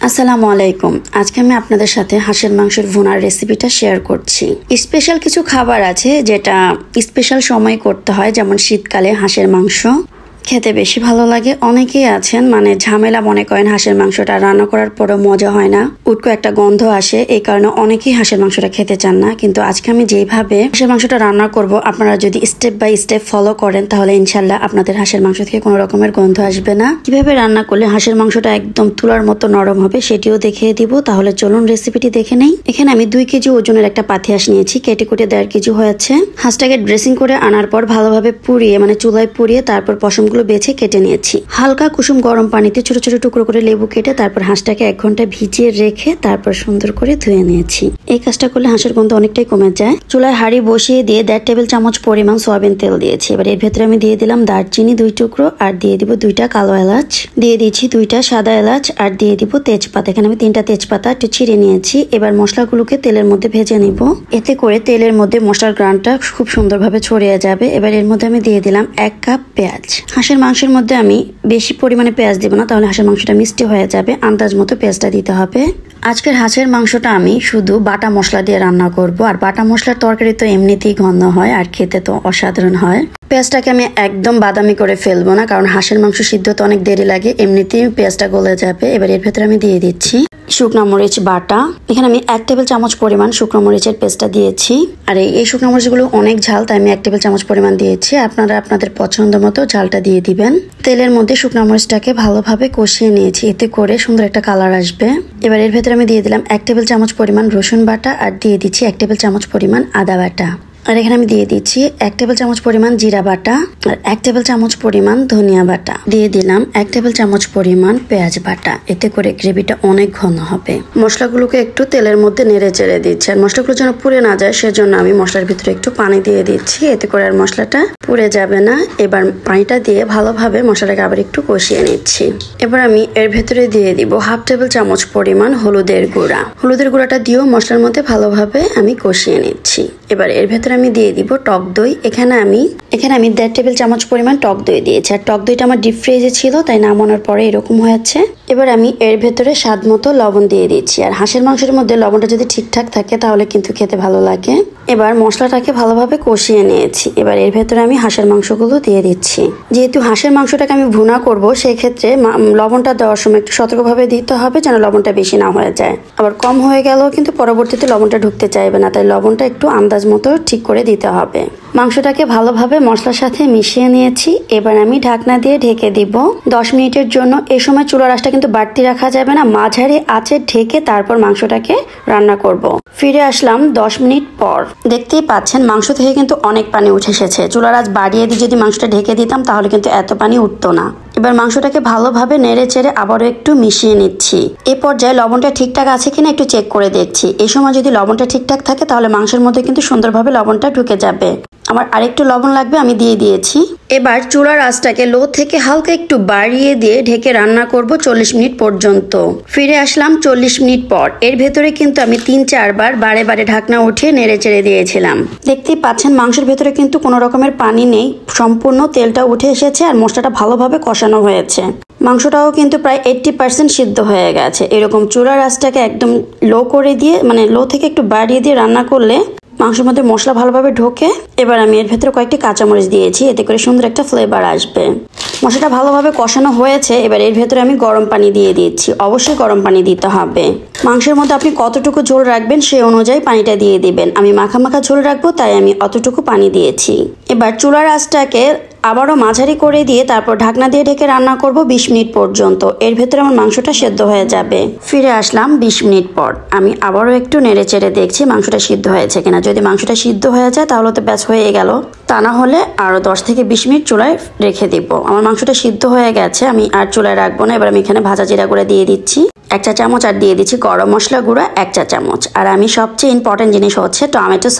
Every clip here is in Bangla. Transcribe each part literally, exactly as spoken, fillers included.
আসসালামু আলাইকুম। আজকে আমি আপনাদের সাথে হাঁসের মাংসের ভুনার রেসিপিটা শেয়ার করছি। স্পেশাল কিছু খাবার আছে যেটা স্পেশাল সময় করতে হয়, যেমন শীতকালে হাঁসের মাংস খেতে বেশি ভালো লাগে। অনেকেই আছেন মানে ঝামেলা মনে করেন হাঁসের মাংসটা রান্না করার পরও মজা হয় না, উটকো একটা গন্ধ আসে, এই কারণে অনেকেই হাঁসের মাংসটা খেতে চান না। কিন্তু আজকে আমি যেভাবে হাঁসের মাংসটা রান্না করব, আপনারা যদি স্টেপ বাই স্টেপ ফলো করেন তাহলে ইনশাল্লাহ আপনাদের হাঁসের মাংস থেকে কোনো রকমের গন্ধ আসবে না। কিভাবে রান্না করলে হাঁসের মাংসটা একদম তুলার মতো নরম হবে সেটিও দেখিয়ে দিব। তাহলে চলুন রেসিপিটি দেখে নেই। এখানে আমি দুই কেজি ওজনের একটা পাতি হাঁস নিয়েছি, কেটে কুটে দেড় কেজি হয়েছে। হাঁসটাকে ড্রেসিং করে আনার পর ভালোভাবে পুড়িয়ে মানে চুলায় পুড়িয়ে তারপর পশম গুলো বেছে কেটে নিয়েছি। হালকা কুসুম গরম পানিতে ছোট ছোট টুকরো করে লেবু কেটে তারপর হাঁসটাকে এক ঘন্টা ভিজিয়ে রেখে তারপর সুন্দর করে ধুয়ে নিয়েছি। এই কাজটা করলে হাঁসের গন্ধ অনেকটাই কমে যায়। চুলায় হাঁড়ি বসিয়ে দিয়ে দেড় টেবিল চামচ পরিমাণ সয়াবিন তেল দিয়েছি। এবার এর ভেতরে আমি দিয়ে দিলাম দারচিনি দুই টুকরো, আর দিয়ে দিব দুইটা কালো এলাচ, দিয়ে দিচ্ছি দুইটা সাদা এলাচ, আর দিয়ে দিব তেজপাতা। এখানে আমি তিনটা তেজপাতা একটু ছিঁড়ে নিয়েছি। এবার মশলাগুলোকে তেলের মধ্যে ভেজে নিব। এতে করে তেলের মধ্যে মশলার গ্রানটা খুব সুন্দরভাবে ছড়িয়ে যাবে। এবার এর মধ্যে আমি দিয়ে দিলাম এক কাপ পেঁয়াজ। হাঁসের মাংসের মধ্যে আমি বেশি পরিমাণে পেঁয়াজ দিব না, তাহলে হাঁসের মাংসটা মিষ্টি হয়ে যাবে। আন্দাজ মতো পেঁয়াজটা দিতে হবে। আজকের হাঁসের মাংসটা আমি শুধু বাটা মশলা দিয়ে রান্না করব, আর বাটা মশলার তরকারি তো এমনিতেই ঘন হয় আর খেতে তো অসাধারণ হয়। পেঁয়াজটাকে আমি একদম বাদামি করে ফেলবো না, কারণ হাঁসের মাংস সিদ্ধ তো অনেক দেরি লাগে, এমনিতেই পেঁয়াজটা গলে যাবে। এবার এর ভেতরে আমি দিয়ে দিচ্ছি শুকনো মরিচ বাটা। এখানে আমি এক টেবিল চামচ পরিমাণ শুকনো মরিচের পেস্টটা দিয়েছি। আর এই শুকনো মরিচগুলো অনেক ঝাল, তাই আমি এক টেবিল চামচ পরিমাণ দিয়েছি। আপনারা আপনাদের পছন্দ মতো ঝালটা দিয়ে দিবেন। তেলের মধ্যে শুকনো মরিচটাকে ভালোভাবে কষিয়ে নিয়েছি, এতে করে সুন্দর একটা কালার আসবে। এবার এর ভেতরে আমি দিয়ে দিলাম এক টেবিল চামচ পরিমাণ রসুন বাটা, আর দিয়ে দিচ্ছি এক টেবিল চামচ পরিমাণ আদা বাটা। আর এখানে আমি দিয়ে দিচ্ছি এক টেবিল চামচ পরিমাণ জিরা বাটা, আর এক টেবিল চামচ পরিমাণ ধনিয়া বাটা। দিয়ে দিলাম এক টেবিল চামচ পরিমাণ পেঁয়াজ বাটা। এতে করে গ্রেভিটা অনেক ঘন হবে। মশলাগুলোকে একটু তেলের মধ্যে নেড়ে চেড়ে দিচ্ছি, আর মশলাগুলো যেন পুড়ে না যায় সেজন্য আমি মশলার ভিতরে একটু পানি দিয়ে দিচ্ছি। এতে করে আর মশলাটা পুড়ে যাবে না। এবার পানিটা দিয়ে ভালোভাবে মশলাটাকে আবার একটু কষিয়ে নিচ্ছি। এবার আমি এর ভেতরে দিয়ে দিব হাফ টেবিল চামচ পরিমাণ হলুদের গুঁড়া। হলুদের গুঁড়াটা দিয়েও মশলার মধ্যে ভালোভাবে আমি কষিয়ে নিচ্ছি। এবার এর ভেতরে আমি দিয়ে দিব টক দই। এখানে আমি এখানে আমি দেড় টেবিল চামচ পরিমাণ টক দই দিয়েছি, আর টক দইটা আমার ডিপ ফ্রিজে ছিল, তাই নামানোর পরে এরকম হয়েছে। এবার আমি এর ভেতরে স্বাদ মতো লবণ দিয়ে দিচ্ছি। আর হাঁসের মাংসের মধ্যে লবণটা যদি ঠিকঠাক থাকে তাহলে কিন্তু খেতে ভালো লাগে। এবার মশলাটাকে ভালোভাবে কষিয়ে নিয়েছি। এবার এর ভেতরে আমি হাঁসের মাংসগুলো দিয়ে দিচ্ছি। যেহেতু হাঁসের মাংসটাকে আমি ভুনা করব, সেই ক্ষেত্রে লবণটা দেওয়ার সময় একটু সতর্কভাবে দিতে হবে, যেন লবণটা বেশি না হয়ে যায়। আবার কম হয়ে গেলেও কিন্তু পরবর্তীতে লবণটা ঢুকতে চাইবে না, তাই লবণটা একটু আন্দাজ মতো ঠিক করে দিতে হবে। মাংসটাকে ভালোভাবে মশলার সাথে মিশিয়ে নিয়েছি। এবার আমি ঢাকনা দিয়ে ঢেকে দিব দশ মিনিটের জন্য। এই সময় চুলার আঁচটা কিন্তু বাড়তি রাখা যাবে না, মাঝারি আঁচে ঢেকে তারপর মাংসটাকে রান্না করব। ফিরে আসলাম দশ মিনিট পর। দেখতেই পাচ্ছেন মাংস থেকে কিন্তু অনেক পানি উঠে এসেছে। চুলার আঁচ বাড়িয়ে দিয়ে যদি মাংসটা ঢেকে দিতাম তাহলে কিন্তু এত পানি উঠতো না। এবার মাংসটাকে ভালোভাবে নেড়ে চেড়ে আবারও একটু মিশিয়ে নিচ্ছি। এ পর্যায়ে লবণটা ঠিকঠাক আছে কিনা একটু চেক করে দেখছি। এই সময় যদি লবণটা ঠিকঠাক থাকে তাহলে মাংসের মধ্যে কিন্তু সুন্দরভাবে লবণটা ঢুকে যাবে। আমার আরেকটু লবণ লাগবে, আমি দিয়ে দিয়েছি। এবার চুলার আঁচটাকে লো থেকে হালকা একটু বাড়িয়ে দিয়ে ঢেকে রান্না করব চল্লিশ মিনিট পর্যন্ত। ফিরে আসলাম চল্লিশ মিনিট পর। এর ভেতরে কিন্তু আমি তিন চারবার বারে বারে ঢাকনা উঠিয়ে নেড়ে চেড়ে দিয়েছিলাম। দেখতেই পাচ্ছেন মাংসের ভেতরে কিন্তু কোনো রকমের পানি নেই, সম্পূর্ণ তেলটা উঠে এসেছে, আর মশলাটা ভালোভাবে কষানো হয়েছে। মাংসটাও কিন্তু প্রায় এইট্টি পার্সেন্ট সিদ্ধ হয়ে গেছে। এরকম চুলার আঁচটাকে একদম লো করে দিয়ে মানে লো থেকে একটু বাড়িয়ে দিয়ে রান্না করলে মাংসের মধ্যে মশলা ভালোভাবে ঢোকে। এবার আমি এর ভেতরে কয়েকটি কাঁচামরিচ দিয়েছি, এতে করে সুন্দর একটা ফ্লেভার আসবে। মশলাটা ভালোভাবে কষানো হয়েছে। এবার এর ভেতরে আমি গরম পানি দিয়ে দিচ্ছি। অবশ্যই গরম পানি দিতে হবে। মাংসের মধ্যে আপনি কতটুকু ঝোল রাখবেন সেই অনুযায়ী পানিটা দিয়ে দিবেন। আমি মাখা মাখা ঝোল রাখবো, তাই আমি অতটুকু পানি দিয়েছি। এবার চুলার আঁচটাকে আবারও মাঝারি করে দিয়ে তারপর ঢাকনা দিয়ে ঢেকে রান্না করব বিশ মিনিট পর্যন্ত। এর ভেতরে আমার মাংসটা সেদ্ধ হয়ে যাবে। ফিরে আসলাম বিশ মিনিট পর। আমি আবারও একটু নেড়ে চেড়ে দেখছি মাংসটা সিদ্ধ হয়েছে কিনা। যদি মাংসটা সিদ্ধ হয়ে যায় তাহলে তো ব্যাস হয়ে গেল, তা না হলে আরো দশ থেকে বিশ মিনিট চুলায় রেখে দিব। আমার মাংসটা সিদ্ধ হয়ে গেছে, আমি আর চুলায় রাখবো না। এবার আমি এখানে ভাজা জিরা গুঁড়া দিয়ে দিচ্ছি এক চা চামচ, আর দিয়ে দিচ্ছি গরম মশলা গুঁড়া এক চা চামচ। আর আমি সবচেয়ে ইম্পর্টেন্ট জিনিস হচ্ছে টমেটো সস।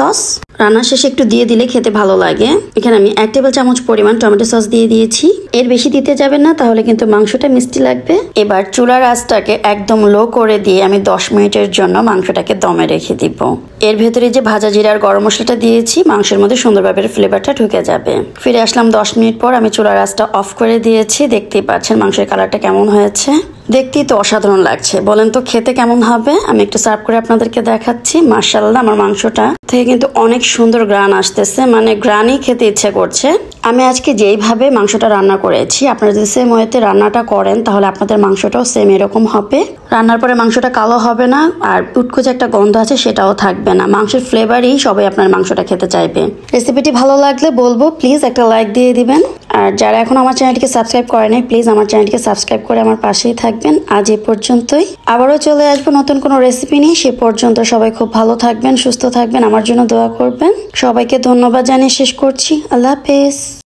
রান্না শেষে একটু দিয়ে দিলে খেতে ভালো লাগে। এখানে আমি এক টেবিল চামচ পরিমাণ টমেটো সস দিয়ে দিয়েছি। এর বেশি দিতে যাবেন না, তাহলে কিন্তু মাংসটা মিষ্টি লাগবে। এবার চুলার আঁচটাকে একদম লো করে দিয়ে আমি দশ মিনিটের জন্য মাংসটাকে দমে রেখে দিব। এর ভেতরে যে ভাজা জিরা আর গরম মশলাটা দিয়েছি, মাংসের মধ্যে সুন্দরভাবে ফ্লেভারটা ঢুকে যাবে। ফিরে আসলাম দশ মিনিট পর। আমি চুলার আঁচটা অফ করে দিয়েছি। দেখতেই পাচ্ছেন মাংসের কালারটা কেমন হয়েছে। দেখতেই তো অসাধারণ লাগছে। বলেন তো খেতে কেমন হবে? আমি একটু সার্ভ করে আপনাদেরকে দেখাচ্ছি। মাশাআল্লাহ, আমার মাংসটা থেকে কিন্তু অনেক সুন্দর গ্রান আসতেছে, মানে গ্রানই খেতে ইচ্ছে করছে। আমি আজকে যেইভাবে মাংসটা রান্না করেছি, আপনারা যদি সেম ওয়েতে রান্নাটা করেন তাহলে আপনাদের মাংসটাও সেম এরকম হবে। রান্নার পরে মাংসটা কালো হবে না, আর উটকো যে একটা গন্ধ আছে সেটাও থাকবে না। মাংসের ফ্লেভারই সবাই আপনার মাংসটা খেতে চাইবে। রেসিপিটি ভালো লাগলে বলবো প্লিজ একটা লাইক দিয়ে দিবেন। আর যারা এখন আমার চ্যানেলটিকে সাবস্ক্রাইব করে নাই, প্লিজ আমার চ্যানেলটিকে সাবস্ক্রাইব করে আমার পাশেই থাকবেন। আজ এই পর্যন্তই, আবারও চলে আসবো নতুন কোনো রেসিপি নিয়ে। সে পর্যন্ত সবাই খুব ভালো থাকবেন, সুস্থ থাকবেন, আমার জন্য দোয়া করবেন। সবাইকে ধন্যবাদ জানিয়ে শেষ করছি। আল্লাহ হাফেজ।